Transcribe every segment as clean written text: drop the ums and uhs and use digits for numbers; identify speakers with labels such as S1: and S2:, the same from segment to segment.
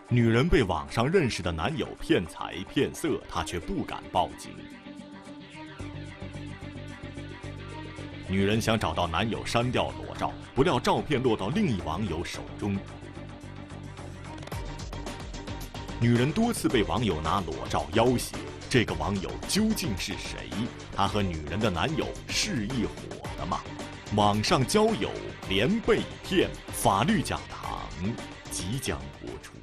S1: 女人被网上认识的男友骗财骗色，她却不敢报警。女人想找到男友删掉裸照，不料照片落到另一网友手中。女人多次被网友拿裸照要挟，这个网友究竟是谁？他和女人的男友是一伙的吗？网上交友连被骗，法律讲堂即将播出。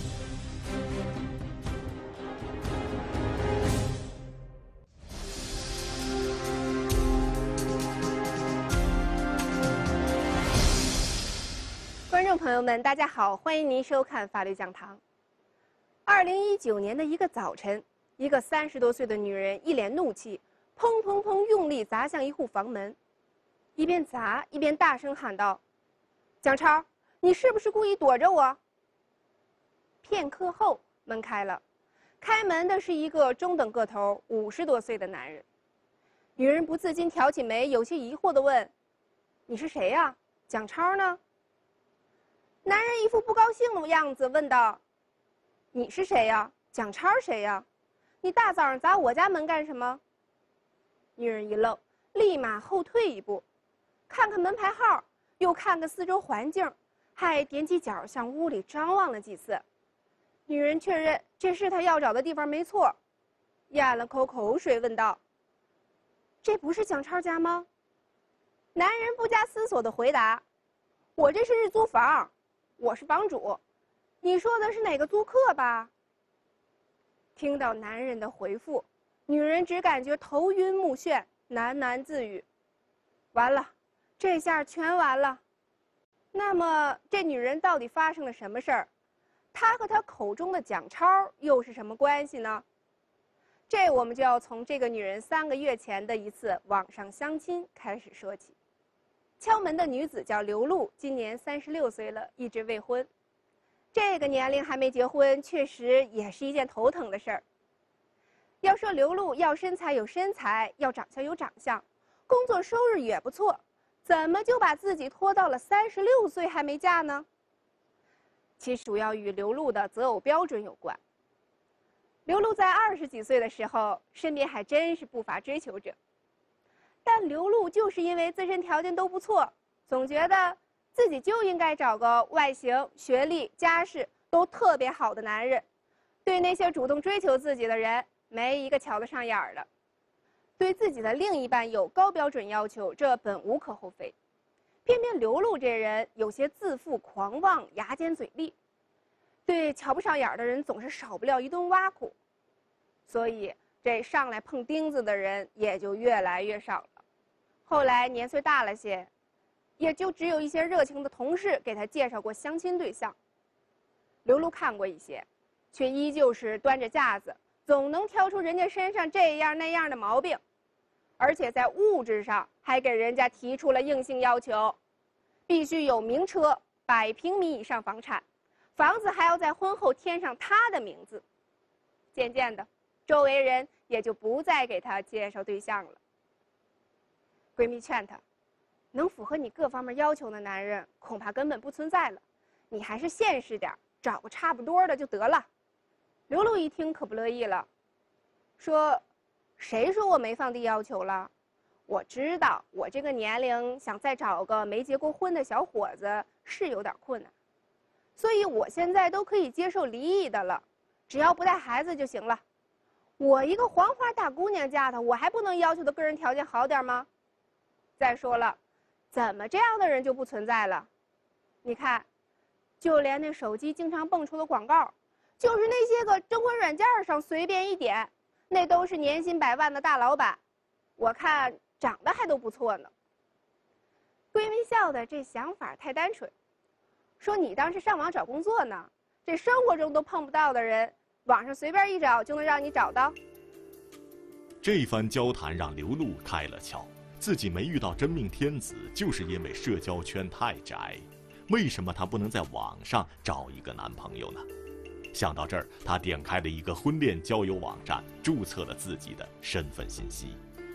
S2: 观众朋友们，大家好，欢迎您收看法律讲堂。2019年的一个早晨，一个30多岁的女人一脸怒气，砰砰砰用力砸向一户房门，一边砸一边大声喊道：“蒋超，你是不是故意躲着我？”片刻后，门开了，开门的是一个中等个头、50多岁的男人。女人不自禁挑起眉，有些疑惑地问：“你是谁呀？蒋超呢？”男人一副不高兴的样子，问道：“你是谁呀？蒋超谁呀？你大早上砸我家门干什么？”女人一愣，立马后退一步，看看门牌号，又看看四周环境，还踮起脚向屋里张望了几次。女人确认这是她要找的地方没错，咽了口口水，问道：“这不是蒋超家吗？”男人不加思索地回答：“我这是日租房，我是房主，你说的是哪个租客吧？”听到男人的回复，女人只感觉头晕目眩，喃喃自语：“完了，这下全完了。”那么这女人到底发生了什么事儿？她和她口中的蒋超又是什么关系呢？这我们就要从这个女人3个月前的一次网上相亲开始说起。敲门的女子叫刘露，今年36岁了，一直未婚。这个年龄还没结婚，确实也是一件头疼的事儿。要说刘露要身材有身材，要长相有长相，工作收入也不错，怎么就把自己拖到了36岁还没嫁呢？其实主要与刘露的择偶标准有关。刘露在20几岁的时候，身边还真是不乏追求者。但刘露就是因为自身条件都不错，总觉得自己就应该找个外形、学历、家世都特别好的男人，对那些主动追求自己的人没一个瞧得上眼儿的。对自己的另一半有高标准要求，这本无可厚非。偏偏刘露这人有些自负狂妄，牙尖嘴利，对瞧不上眼儿的人总是少不了一顿挖苦，所以这上来碰钉子的人也就越来越少了。后来年岁大了些，也就只有一些热情的同事给他介绍过相亲对象。刘露看过一些，却依旧是端着架子，总能挑出人家身上这样那样的毛病，而且在物质上还给人家提出了硬性要求，必须有名车，100平米以上房产，房子还要在婚后添上他的名字。渐渐的，周围人也就不再给他介绍对象了。闺蜜劝她，能符合你各方面要求的男人恐怕根本不存在了，你还是现实点，找个差不多的就得了。刘露一听可不乐意了，说：“谁说我没放低要求了？我知道我这个年龄想再找个没结过婚的小伙子是有点困难，所以我现在都可以接受离异的了，只要不带孩子就行了。我一个黄花大姑娘嫁他，我还不能要求的个人条件好点吗？再说了，怎么这样的人就不存在了？你看，就连那手机经常蹦出的广告，就是那些个征婚软件上随便一点，那都是年薪100万的大老板，我看长得还都不错呢。”闺蜜笑的这想法太单纯，说：“你当是上网找工作呢？这生活中都碰不到的人，网上随便一找就能让你找到？”
S1: 这番交谈让刘露开了窍，自己没遇到真命天子，就是因为社交圈太窄。为什么她不能在网上找一个男朋友呢？想到这儿，她点开了一个婚恋交友网站，注册了自己的身份信息。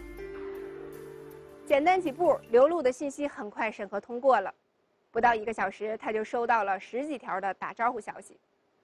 S2: 简单几步，刘露的信息很快审核通过了，不到1个小时，她就收到了10几条的打招呼消息。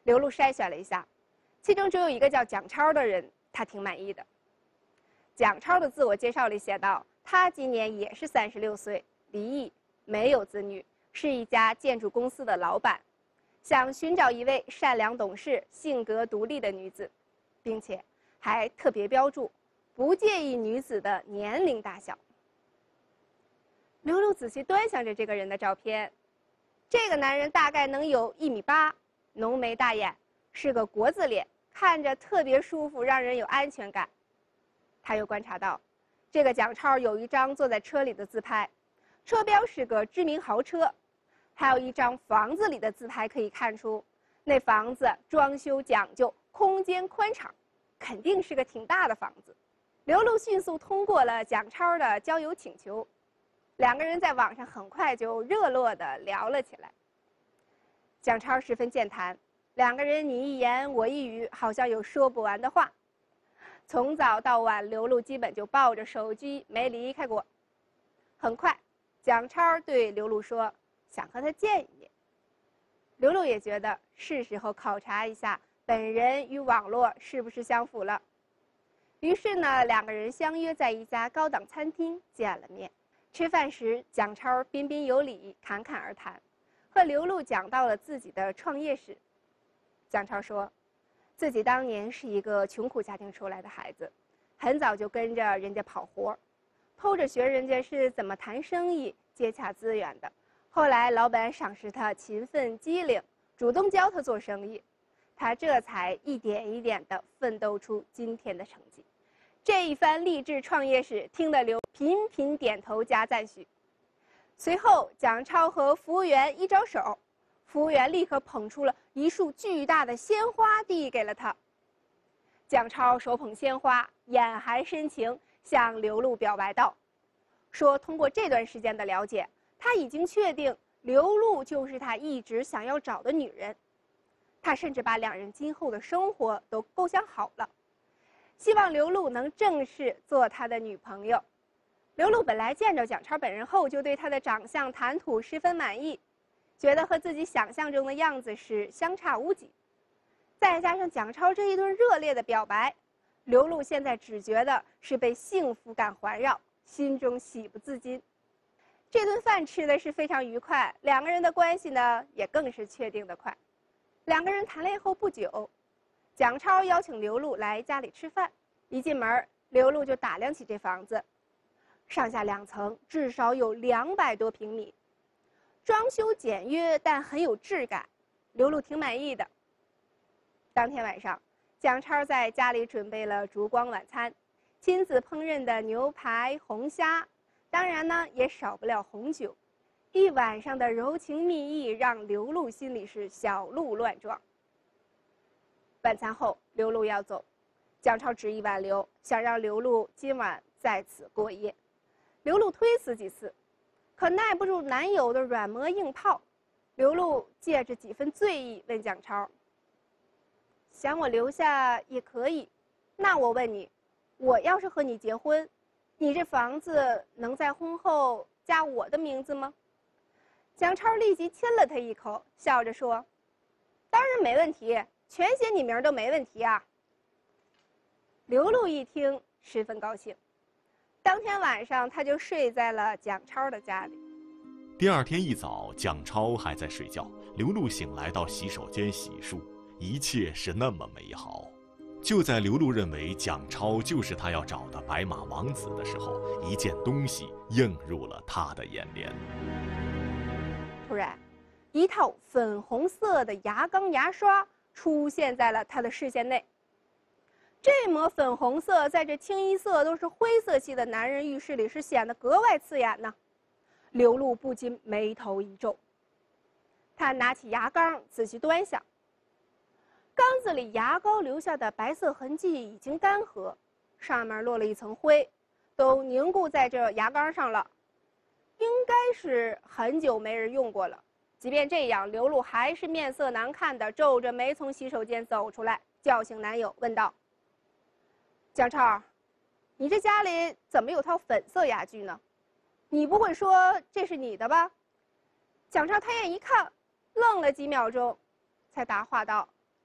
S2: 刘露筛选了一下，其中只有一个叫蒋超的人，他挺满意的。蒋超的自我介绍里写道，他今年也是36岁，离异，没有子女，是一家建筑公司的老板，想寻找一位善良懂事、性格独立的女子，并且还特别标注不介意女子的年龄大小。刘露仔细端详着这个人的照片，这个男人大概能有1.8米，浓眉大眼，是个国字脸，看着特别舒服，让人有安全感。他又观察到，这个蒋超有一张坐在车里的自拍，车标是个知名豪车，还有一张房子里的自拍，可以看出那房子装修讲究，空间宽敞，肯定是个挺大的房子。刘露迅速通过了蒋超的交友请求，两个人在网上很快就热络地聊了起来。蒋超十分健谈，两个人你一言我一语，好像有说不完的话。从早到晚，刘露基本就抱着手机没离开过。很快，蒋超对刘露说想和他见一面。刘露也觉得是时候考察一下本人与网络是不是相符了。于是呢，两个人相约在一家高档餐厅见了面。吃饭时，蒋超彬彬有礼，侃侃而谈，和刘露讲到了自己的创业史。蒋超说，自己当年是一个穷苦家庭出来的孩子，很早就跟着人家跑活，偷着学人家是怎么谈生意、接洽资源的。后来老板赏识他勤奋机灵，主动教他做生意，他这才一点一点地奋斗出今天的成绩。这一番励志创业史听得刘频频点头加赞许。随后，蒋超和服务员一招手，服务员立刻捧出了一束巨大的鲜花递给了他。蒋超手捧鲜花，眼含深情，向刘露表白道：“说通过这段时间的了解，他已经确定刘露就是他一直想要找的女人。他甚至把两人今后的生活都构想好了。”希望刘露能正式做他的女朋友。刘露本来见着蒋超本人后，就对他的长相谈吐十分满意，觉得和自己想象中的样子是相差无几。再加上蒋超这一顿热烈的表白，刘露现在只觉得是被幸福感环绕，心中喜不自禁。这顿饭吃的是非常愉快，两个人的关系呢也更是确定的快。两个人谈恋爱后不久，蒋超邀请刘露来家里吃饭，一进门，刘露就打量起这房子，上下2层，至少有200多平米，装修简约但很有质感，刘露挺满意的。当天晚上，蒋超在家里准备了烛光晚餐，亲自烹饪的牛排、红虾，当然呢也少不了红酒。一晚上的柔情蜜意让刘露心里是小鹿乱撞。晚餐后，刘露要走，蒋超执意挽留，想让刘露今晚在此过夜。刘露推辞几次，可耐不住男友的软磨硬泡。刘露借着几分醉意问蒋超：“想我留下也可以，那我问你，我要是和你结婚，你这房子能在婚后加我的名字吗？”蒋超立即亲了他一口，笑着说：“当然没问题，全写你名都没问题啊。”刘露一听十分高兴，当天晚上他就睡在了蒋超的家里。
S1: 第二天一早，蒋超还在睡觉，刘露醒来到洗手间洗漱，一切是那么美好。就在刘露认为蒋超就是她要找的白马王子的时候，一件东西映入了她的眼帘。
S2: 突然，一套粉红色的牙缸牙刷出现在了他的视线内。这抹粉红色在这清一色都是灰色系的男人浴室里是显得格外刺眼呢。刘露不禁眉头一皱，他拿起牙缸仔细端详，缸子里牙膏留下的白色痕迹已经干涸，上面落了一层灰，都凝固在这牙缸上了，应该是很久没人用过了。即便这样，刘露还是面色难看的皱着眉从洗手间走出来，叫醒男友问道：“蒋超，你这家里怎么有套粉色牙具呢？你不会说这是你的吧？”蒋超抬眼一看，愣了几秒钟，才答话道：“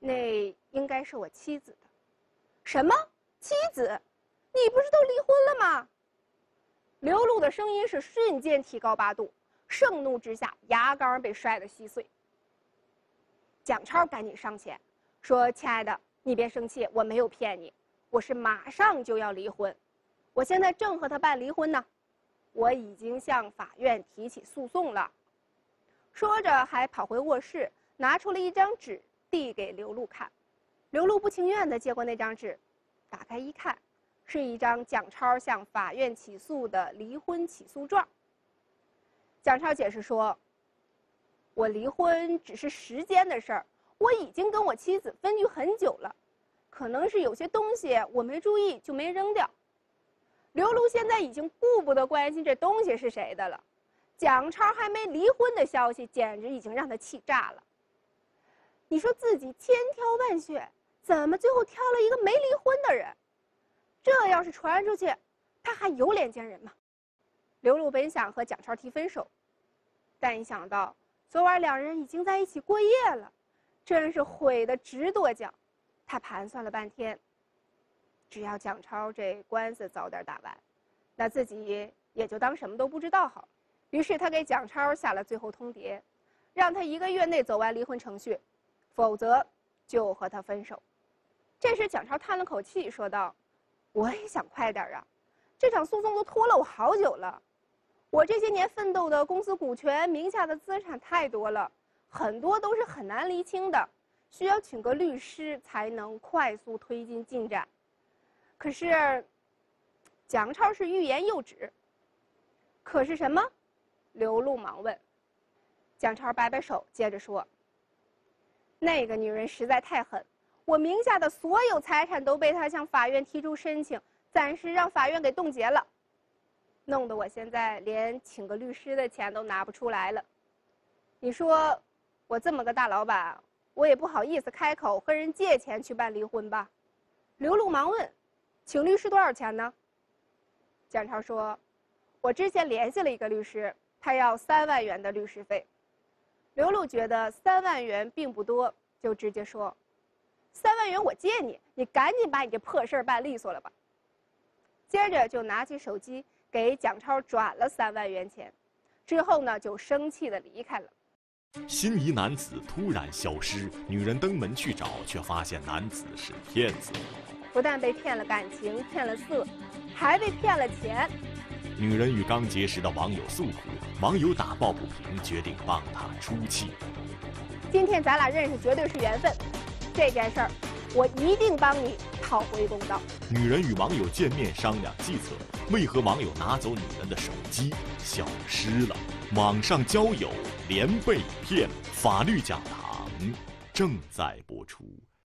S2: 那应该是我妻子的。什么？妻子？你不是都离婚了吗？刘露的声音是瞬间提高8度，盛怒之下，牙缸被摔得稀碎。蒋超赶紧上前说：“亲爱的，你别生气，我没有骗你，我是马上就要离婚，我现在正和他办离婚呢，我已经向法院提起诉讼了。”说着还跑回卧室，拿出了一张纸递给刘露看。刘露不情愿地接过那张纸，打开一看，是一张蒋超向法院起诉的离婚起诉状。蒋超解释说：“我离婚只是时间的事儿，我已经跟我妻子分居很久了，可能是有些东西我没注意就没扔掉。”刘露现在已经顾不得关心这东西是谁的了，蒋超还没离婚的消息简直已经让他气炸了。你说自己千挑万选，怎么最后挑了一个没离婚的人？这要是传出去，他还有脸见人吗？刘露本想和蒋超提分手，但一想到昨晚2人已经在一起过夜了，真是悔得直跺脚。他盘算了半天，只要蒋超这官司早点打完，那自己也就当什么都不知道好了。于是他给蒋超下了最后通牒，让他1个月内走完离婚程序，否则就和他分手。这时蒋超叹了口气说道：“我也想快点啊，这场诉讼都拖了我好久了。我这些年奋斗的公司股权名下的资产太多了，很多都是很难厘清的，需要请个律师才能快速推进进展。”可是蒋超是欲言又止。可是什么？刘露忙问。蒋超摆摆手，接着说：“那个女人实在太狠，我名下的所有财产都被她向法院提出申请，暂时让法院给冻结了，弄得我现在连请个律师的钱都拿不出来了。你说我这么个大老板，我也不好意思开口和人借钱去办离婚吧？”刘露忙问：“请律师多少钱呢？”蒋超说：“我之前联系了一个律师，他要3万元的律师费。”刘露觉得3万元并不多，就直接说：“3万元我借你，你赶紧把你这破事儿办利索了吧。”接着就拿起手机给蒋超转了3万元钱，之后呢就生气地离开了。
S1: 心仪男子突然消失，女人登门去找，却发现男子是骗子。
S2: 不但被骗了感情，骗了色，还被骗了钱。
S1: 女人与刚结识的网友诉苦，网友打抱不平，决定帮她出气。
S2: 今天咱俩认识绝对是缘分，这件事儿我一定帮你讨回公道。
S1: 女人与网友见面商量计策，为何网友拿走女人的手机消失了？网上交友连被骗，法律讲堂正在播出。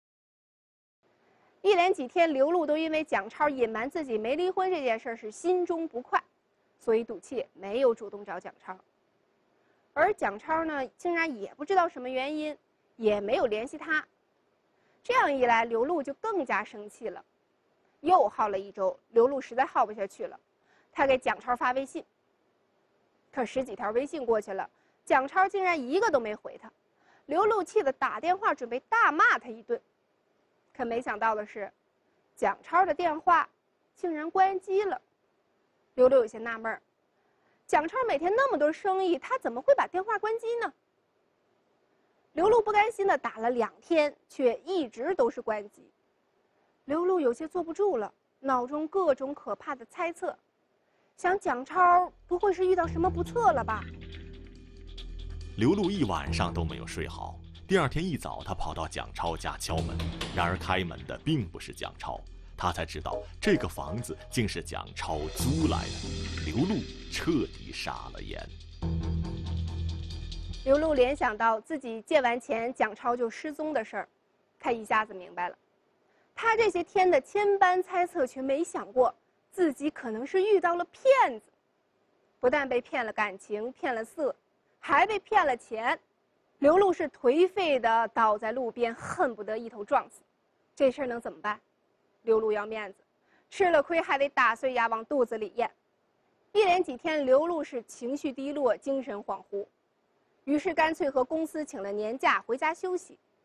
S2: 一连几天，刘露都因为蒋超隐瞒自己没离婚这件事是心中不快，所以赌气没有主动找蒋超。而蒋超呢，竟然也不知道什么原因，也没有联系他。这样一来，刘露就更加生气了。又耗了1周，刘露实在耗不下去了，她给蒋超发微信。可10几条微信过去了，蒋超竟然1个都没回他。刘露气得打电话准备大骂他一顿。可没想到的是，蒋超的电话竟然关机了。刘露有些纳闷儿，蒋超每天那么多生意，他怎么会把电话关机呢？刘露不甘心地打了2天，却一直都是关机。刘露有些坐不住了，脑中各种可怕的猜测，想蒋超不会是遇到什么不测了吧？
S1: 刘露一晚上都没有睡好。第2天一早，她跑到蒋超家敲门，然而开门的并不是蒋超，她才知道这个房子竟是蒋超租来的。刘露彻底傻了眼。
S2: 刘露联想到自己借完钱，蒋超就失踪的事儿，她一下子明白了。她这些天的千般猜测，却没想过自己可能是遇到了骗子，不但被骗了感情，骗了色，还被骗了钱。刘露是颓废地倒在路边，恨不得一头撞死。这事儿能怎么办？刘露要面子，吃了亏还得打碎牙往肚子里咽。一连几天，刘露是情绪低落，精神恍惚，于是干脆和公司请了年假回家休息。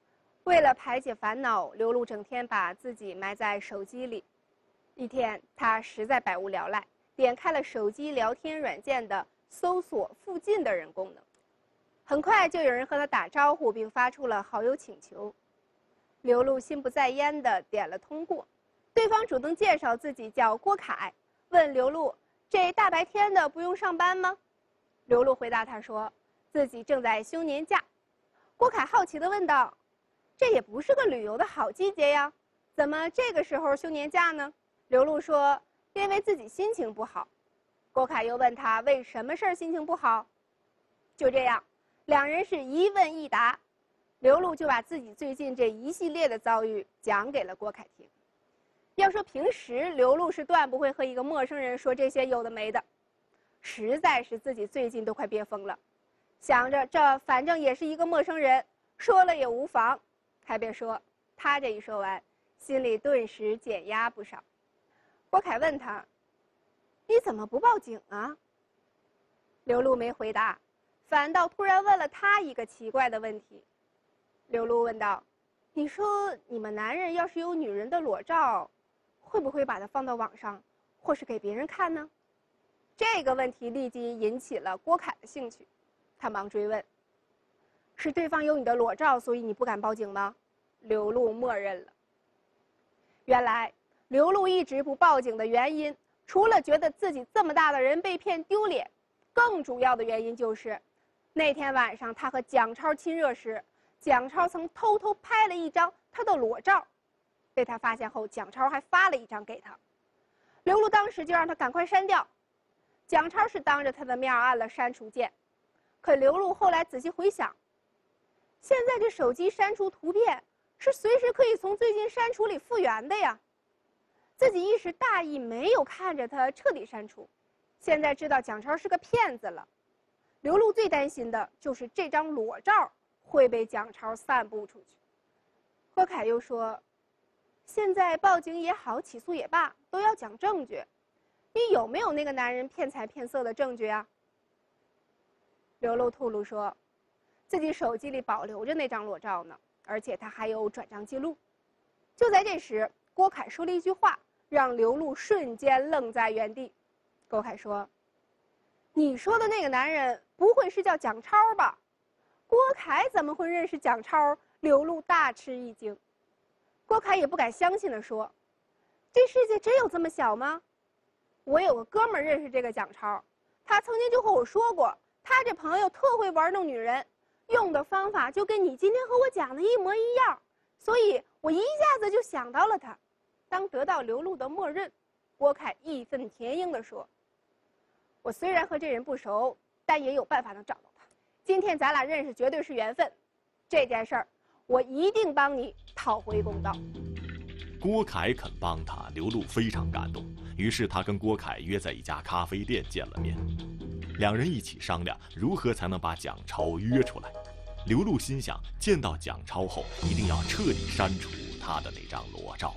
S2: 为了排解烦恼，刘露整天把自己埋在手机里。一天，他实在百无聊赖，点开了手机聊天软件的搜索附近的人功能。很快就有人和他打招呼，并发出了好友请求。刘露心不在焉地点了通过。对方主动介绍自己叫郭凯，问刘露：“这大白天的不用上班吗？”刘露回答他说：“自己正在休年假。”郭凯好奇地问道：“这也不是个旅游的好季节呀，怎么这个时候休年假呢？”刘露说：“因为自己心情不好。”郭凯又问他为什么事儿心情不好。就这样，两人是一问一答，刘露就把自己最近这一系列的遭遇讲给了郭凯听。要说平时刘露是断不会和一个陌生人说这些有的没的，实在是自己最近都快憋疯了，想着这反正也是一个陌生人，说了也无妨。还别说，他这一说完，心里顿时减压不少。郭凯问他：“你怎么不报警啊？”刘露没回答，反倒突然问了他一个奇怪的问题。刘露问道：“你说你们男人要是有女人的裸照，会不会把它放到网上，或是给别人看呢？”这个问题立即引起了郭凯的兴趣，他忙追问：“是对方有你的裸照，所以你不敢报警吗？”刘露默认了。原来刘露一直不报警的原因，除了觉得自己这么大的人被骗丢脸，更主要的原因就是那天晚上他和蒋超亲热时，蒋超曾偷偷拍了一张他的裸照，被他发现后，蒋超还发了一张给他。刘露当时就让他赶快删掉。蒋超是当着他的面按了删除键，可刘露后来仔细回想，现在这手机删除图片是随时可以从最近删除里复原的呀。自己一时大意，没有看着他彻底删除，现在知道蒋超是个骗子了。刘露最担心的就是这张裸照会被蒋超散布出去。郭凯又说：“现在报警也好，起诉也罢，都要讲证据。你有没有那个男人骗财骗色的证据啊？”刘露透露说，自己手机里保留着那张裸照呢，而且他还有转账记录。就在这时，郭凯说了一句话，让刘露瞬间愣在原地。郭凯说：“你说的那个男人不会是叫蒋超吧？”郭凯怎么会认识蒋超？刘露大吃一惊。郭凯也不敢相信地说：“这世界真有这么小吗？我有个哥们儿认识这个蒋超，他曾经就和我说过，他这朋友特会玩弄女人，用的方法就跟你今天和我讲的一模一样，所以我一下子就想到了他。”当得到刘露的默认，郭凯义愤填膺地说：“我虽然和这人不熟，但也有办法能找到他。今天咱俩认识绝对是缘分，这件事儿我一定帮你讨回公道。”
S1: 郭凯肯帮他，刘露非常感动，于是他跟郭凯约在一家咖啡店见了面，两人一起商量如何才能把蒋超约出来。刘露心想，见到蒋超后一定要彻底删除他的那张裸照。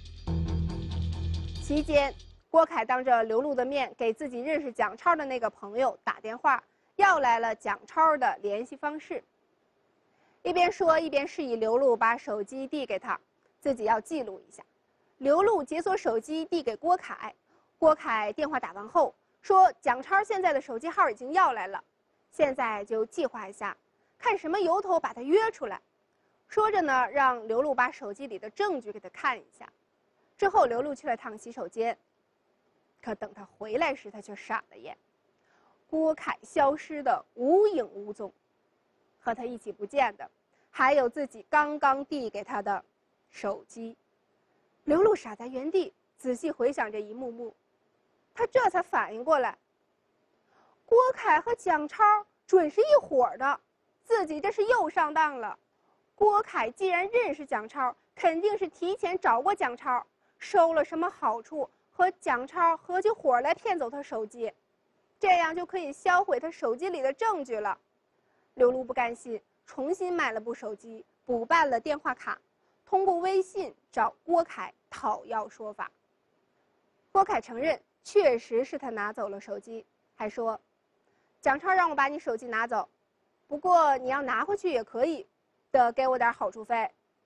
S2: 期间，郭凯当着刘露的面给自己认识蒋超的那个朋友打电话，要来了蒋超的联系方式。一边说一边示意刘露把手机递给他，自己要记录一下。刘露解锁手机递给郭凯，郭凯电话打完后说：“蒋超现在的手机号已经要来了，现在就计划一下，看什么由头把他约出来。”说着呢，让刘露把手机里的证据给他看一下。之后，刘露去了趟洗手间，可等他回来时，他却傻了眼。郭凯消失得无影无踪，和他一起不见的，还有自己刚刚递给他的手机。刘露傻在原地，仔细回想这一幕幕，他这才反应过来，郭凯和蒋超准是一伙的，自己这是又上当了。郭凯既然认识蒋超，肯定是提前找过蒋超，收了什么好处，和蒋超合起伙来骗走他手机，这样就可以销毁他手机里的证据了。刘露不甘心，重新买了部手机，补办了电话卡，通过微信找郭凯讨要说法。郭凯承认确实是他拿走了手机，还说：“蒋超让我把你手机拿走，不过你要拿回去也可以，得给我点好处费。”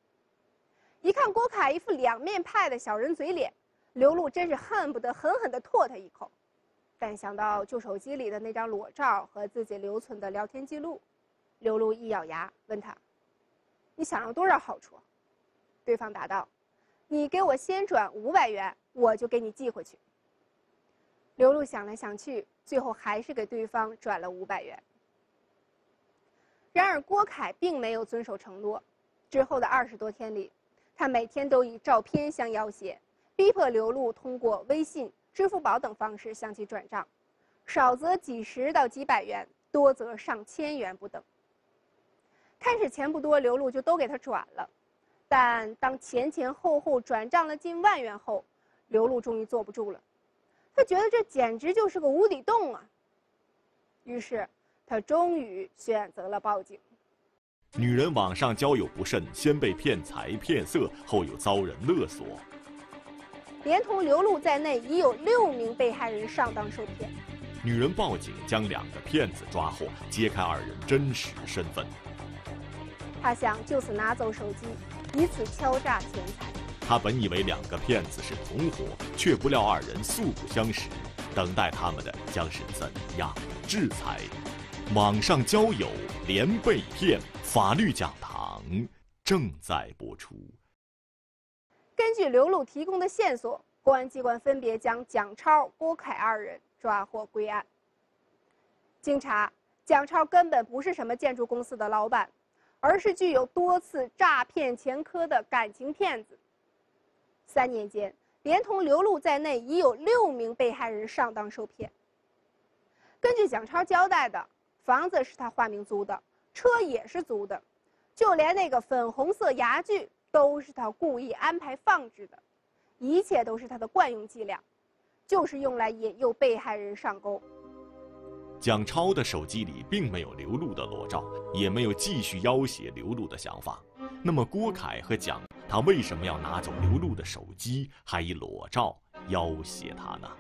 S2: 一看郭凯一副两面派的小人嘴脸，刘露真是恨不得狠狠地唾他一口。但想到旧手机里的那张裸照和自己留存的聊天记录，刘露一咬牙问他：“你想要多少好处？”对方答道：“你给我先转500元，我就给你寄回去。”刘露想来想去，最后还是给对方转了500元。然而郭凯并没有遵守承诺，之后的20多天里，他每天都以照片相要挟，逼迫刘露通过微信、支付宝等方式向其转账，少则几十到几百元，多则上千元不等。开始钱不多，刘露就都给他转了，但当前前后后转账了近万元后，刘露终于坐不住了，他觉得这简直就是个无底洞啊！于是他终于选择了报警。
S1: 女人网上交友不慎，先被骗财骗色，后又遭人勒索。
S2: 连同刘露在内，已有6名被害人上当受骗。
S1: 女人报警将2个骗子抓获，揭开2人真实身份。
S2: 她想就此拿走手机，以此敲诈钱财。
S1: 她本以为2个骗子是同伙，却不料2人素不相识，等待他们的将是怎样的制裁？网上交友连被骗，法律讲堂正在播出。
S2: 根据刘露提供的线索，公安机关分别将蒋超、郭凯2人抓获归案。经查，蒋超根本不是什么建筑公司的老板，而是具有多次诈骗前科的感情骗子。3年间，连同刘露在内，已有6名被害人上当受骗。根据蒋超交代的，房子是他化名租的，车也是租的，就连那个粉红色牙具都是他故意安排放置的，一切都是他的惯用伎俩，就是用来引诱被害人上钩。
S1: 蒋超的手机里并没有刘露的裸照，也没有继续要挟刘露的想法。那么郭凯和蒋，他为什么要拿走刘露的手机，还以裸照要挟他呢？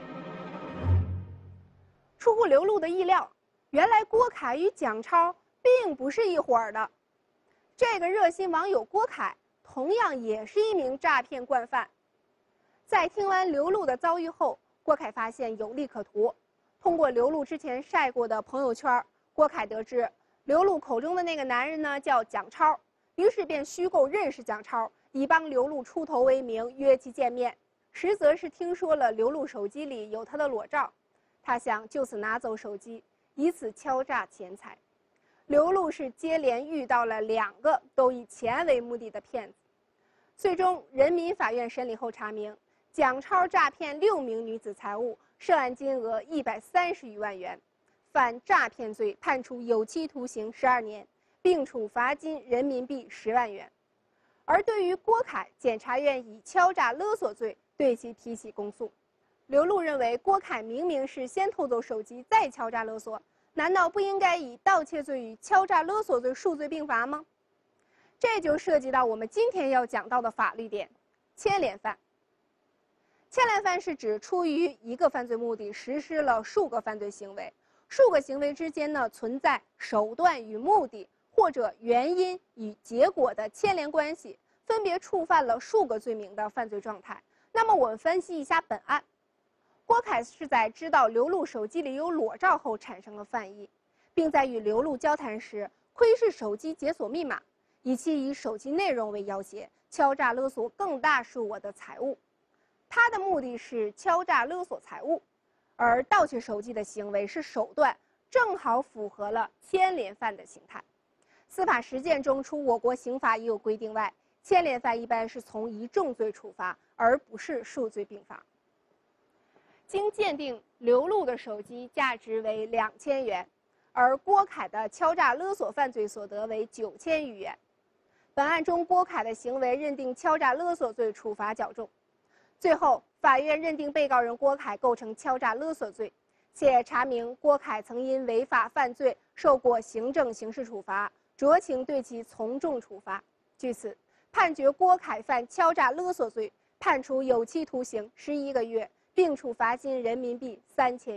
S2: 出乎刘露的意料，原来郭凯与蒋超并不是一伙儿的。这个热心网友郭凯同样也是一名诈骗惯犯。在听完刘露的遭遇后，郭凯发现有利可图。通过刘露之前晒过的朋友圈，郭凯得知刘露口中的那个男人呢叫蒋超，于是便虚构认识蒋超，以帮刘露出头为名约其见面，实则是听说了刘露手机里有他的裸照，他想就此拿走手机，以此敲诈钱财。刘露是接连遇到了2个都以钱为目的的骗子。最终，人民法院审理后查明，蒋超诈骗6名女子财物，涉案金额130余万元，犯诈骗罪，判处有期徒刑12年，并处罚金人民币10万元。而对于郭凯，检察院以敲诈勒索罪对其提起公诉。刘露认为，郭凯明明是先偷走手机，再敲诈勒索，难道不应该以盗窃罪与敲诈勒索罪数罪并罚吗？这就涉及到我们今天要讲到的法律点——牵连犯。牵连犯是指出于一个犯罪目的实施了数个犯罪行为，数个行为之间呢存在手段与目的或者原因与结果的牵连关系，分别触犯了数个罪名的犯罪状态。那么我们分析一下本案。郭凯是在知道刘露手机里有裸照后产生了犯意，并在与刘露交谈时窥视手机解锁密码，以期以手机内容为要挟，敲诈勒索更大数额的财物。他的目的是敲诈勒索财物，而盗窃手机的行为是手段，正好符合了牵连犯的形态。司法实践中，除我国刑法已有规定外，牵连犯一般是从一重罪处罚，而不是数罪并罚。经鉴定，刘露的手机价值为2000元，而郭凯的敲诈勒索犯罪所得为9000余元。本案中，郭凯的行为认定敲诈勒索罪，处罚较重。最后，法院认定被告人郭凯构成敲诈勒索罪，且查明郭凯曾因违法犯罪受过行政刑事处罚，酌情对其从重处罚。据此，判决郭凯犯敲诈勒索罪，判处有期徒刑11个月，并处罚金人民币3000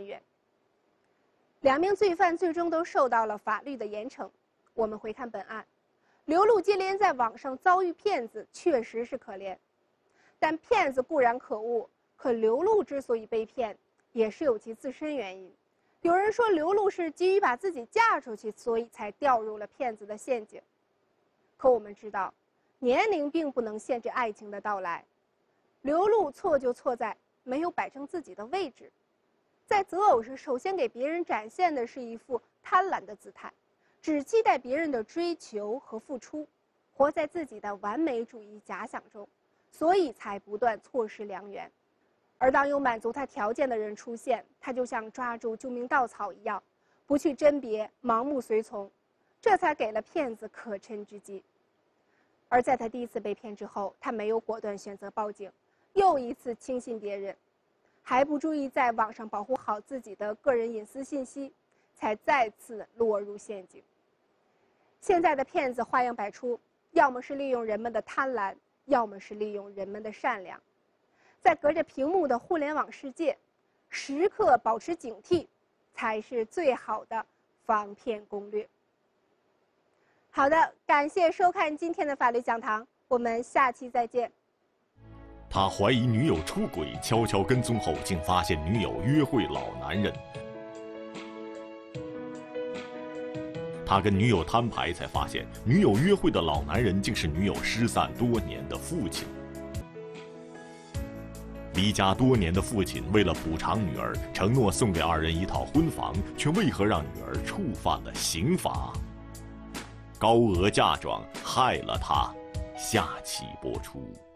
S2: 元。2名罪犯最终都受到了法律的严惩。我们回看本案， 流露接连在网上遭遇骗子，确实是可怜。但骗子固然可恶，可刘露之所以被骗，也是有其自身原因。有人说刘露是急于把自己嫁出去，所以才掉入了骗子的陷阱。可我们知道，年龄并不能限制爱情的到来。刘露错就错在没有摆正自己的位置，在择偶时，首先给别人展现的是一副贪婪的姿态，只期待别人的追求和付出，活在自己的完美主义假想中，所以才不断错失良缘。而当有满足他条件的人出现，他就像抓住救命稻草一样，不去甄别，盲目随从，这才给了骗子可乘之机。而在他第一次被骗之后，他没有果断选择报警，又一次轻信别人，还不注意在网上保护好自己的个人隐私信息，才再次落入陷阱。现在的骗子花样百出，要么是利用人们的贪婪，要么是利用人们的善良。在隔着屏幕的互联网世界，时刻保持警惕，才是最好的防骗攻略。好的，感谢收看今天的法律讲堂，我们下期再见。
S1: 他怀疑女友出轨，悄悄跟踪后，竟发现女友约会老男人。他跟女友摊牌，才发现女友约会的老男人竟是女友失散多年的父亲。离家多年的父亲为了补偿女儿，承诺送给二人一套婚房，却为何让女儿触犯了刑法？高额嫁妆害了他，下期播出。